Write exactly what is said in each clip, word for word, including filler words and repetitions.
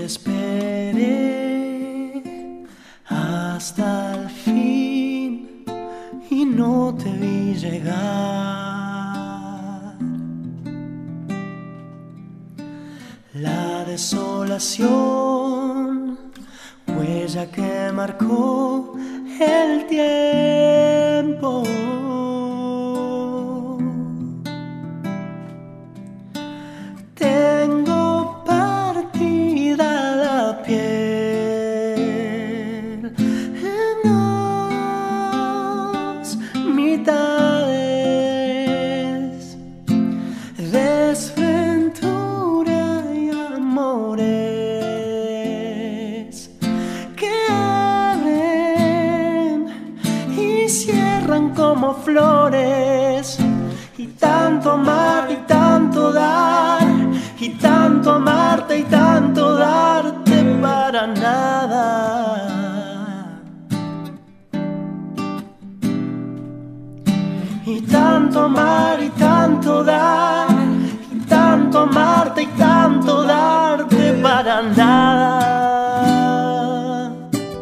esperé hasta el fin y no te vi llegar. La desolación, huella que marcó el tiempo. Tengo partida la piel en dos mitades, desventura y amores que abren y cierran como flores, y tanto amar y tanto dar, y tanto amarte y tanto darte para nada. Y tanto amar y tanto dar, y tanto amarte y tanto darte para nada.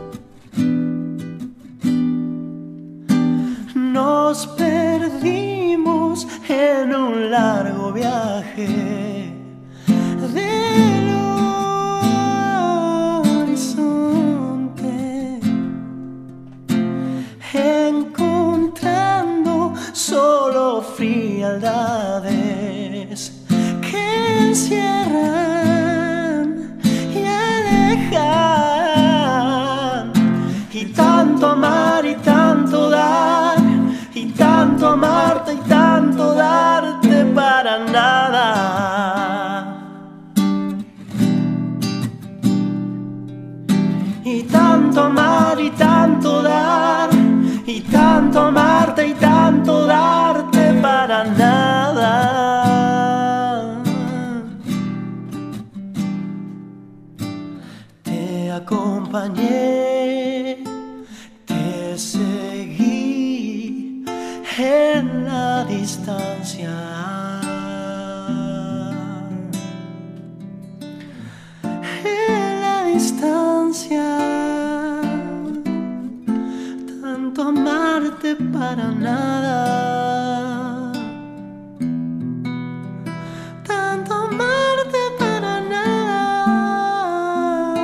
Nos perdimos en un largo viaje del horizonte, encontrando solo frialdades que encierran y alejan. Y tanto amar y tanto dar, y tanto amarte y tanto darte para nada. Y tanto amar y tanto dar, y tanto amarte y tanto darte para nada. Te acompañé, te seguí en la distancia. En la distancia, tanto amarte para nada, tanto amarte para nada.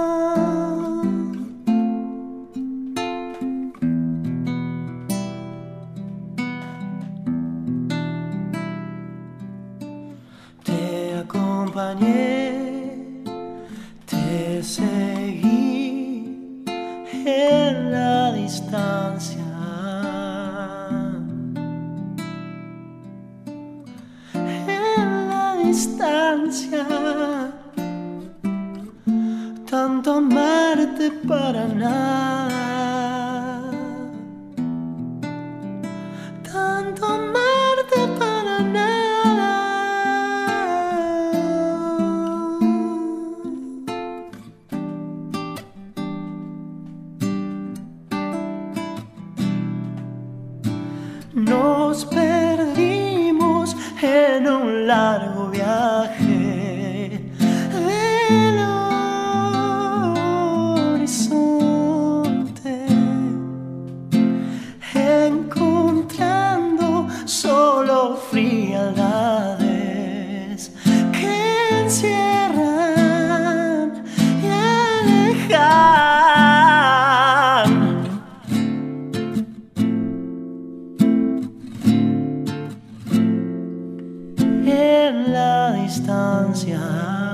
Te acompañé, te seguí en la distancia. En la distancia, tanto amarte para nada, tanto amarte para nada. Nos perdimos en un largo viaje del horizonte, encontrando solo frialdades que encierran y alejan. En la distancia.